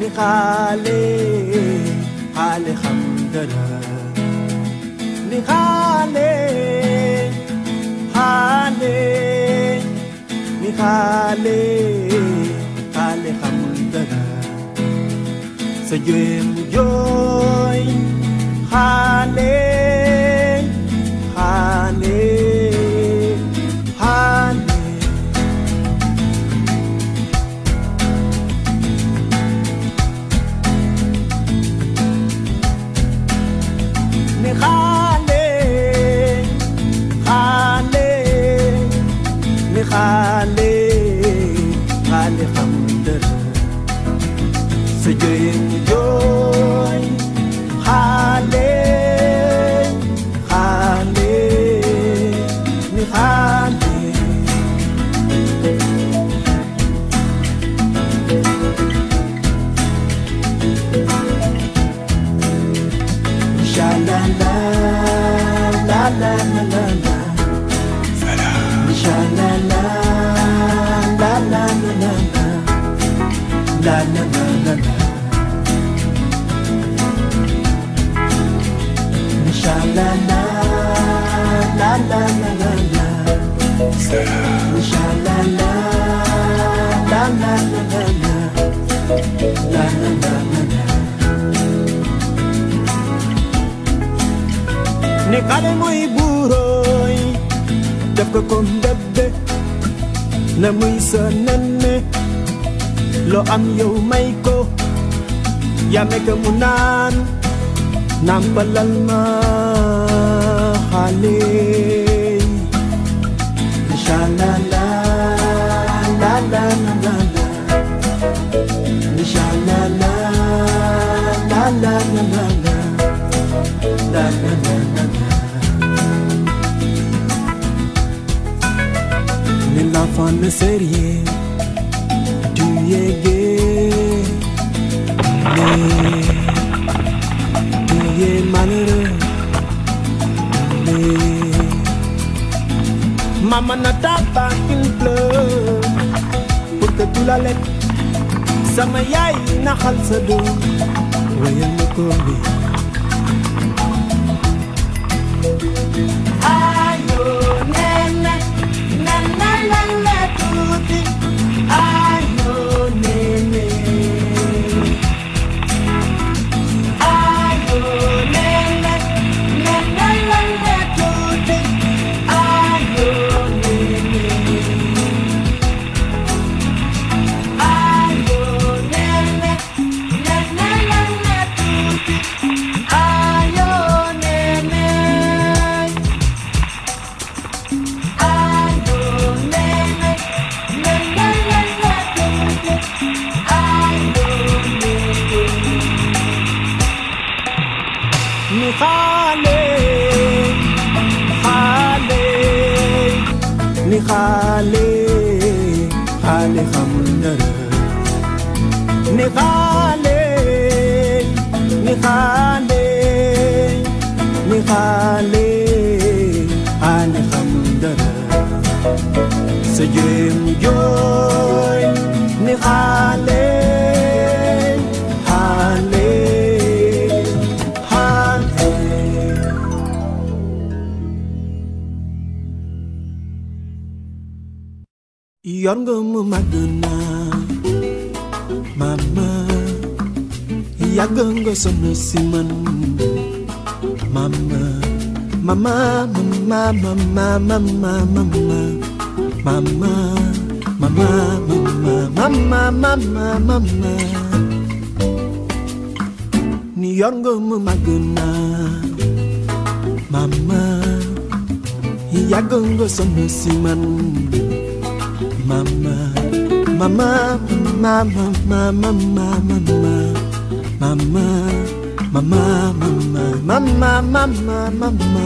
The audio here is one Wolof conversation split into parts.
khale khale khamdara ni khale khale ni khale khale khamdara sa joy joy khale khale khale ni khale khale ni khale khale khamdara sa joy joy khale khale ni khale sha la la la la la la sha la la la la la la la la la sha la la la la la la la sha la la la la la la la la la la ne kale muy buroy def ko comme bébé na muy sa nene lo am yow may ko ya me ko mu naan nampalal ma khale sha la la la la la la sha la la la la la la la la la l'enfant ne sait rien tu es gay mais tu es malheureux mais maman n'attend pas qu'il pleure pour que tu la lèves sama yaay naxal sa doom wayal ma ko bi ayo nene nene nene tuuti ayo nene ayo nene nene nene tuuti ayo nene ayo nene nene nene tuuti ayo nene ni khale khale ni khale khale khamdara ni khale ni khale ni khale khale khamdara sa joy joy ni khale khale yor nga mu màgg naa mama yàgg nga sonn si man mama mama mama mama mama mama mama mama mama mama mama ni yor nga mu màgg naa mama yàgg nga sonn si man mama mama mama mama mama mama mama mama mama mama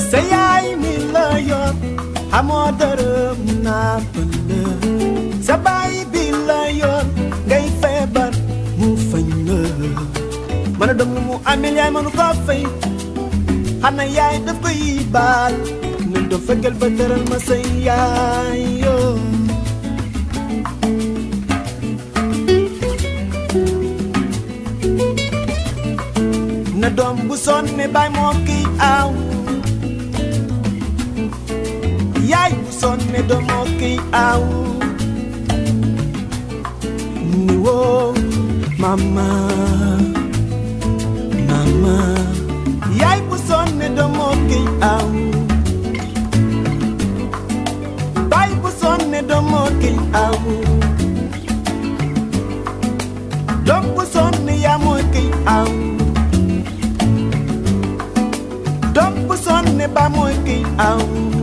sa yaay mi la yor amoo dërëm naapal la sa baay bi la yor ngay feebar mu fañ la mën a doom lu mu amel yaay mënu ko fay xanaa yaay daf koy baal ne do fekkal ba tëral ma sa yaay yoo na doom bu sonne baay moo kiy aaw yaay bu sonne doom moo kiy aaw ni woo mama mama yaay bu sonne doom moo kiy aaw baay bu sonne doom moo kiy aaw doom bu sonne yaa moo kiy aaw doom bu sonne ba mooy kiy aaw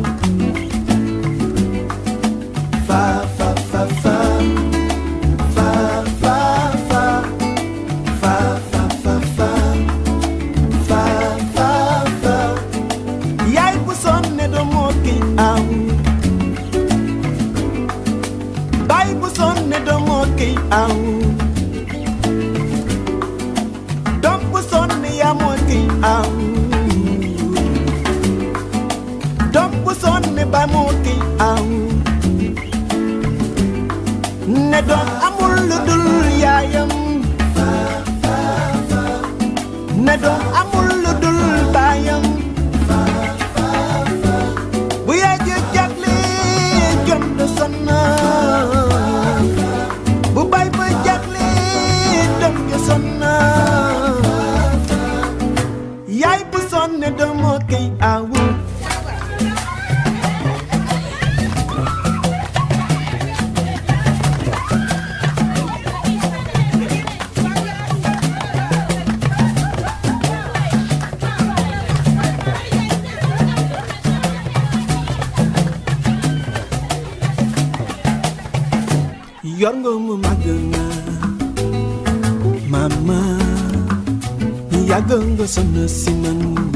fa fa fa fa fa fa fa fa fa fa fa fa fa fa yaay bu sonne doom moo kiy aaw baay bu sonne doom moo kiy aaw doom bu sonne yaa moo kiy aaw doom bu sonne ba moo kiy aaw ne doom amul lu dul yaayam ne doom amul lu dul baayam bu yaay ji jagle jom du sonna bu baay ba jagle doom ju sonna yaay bu sonne doom moo kiy aaw yor nga mu màgg na mama yàgg nga sonn si man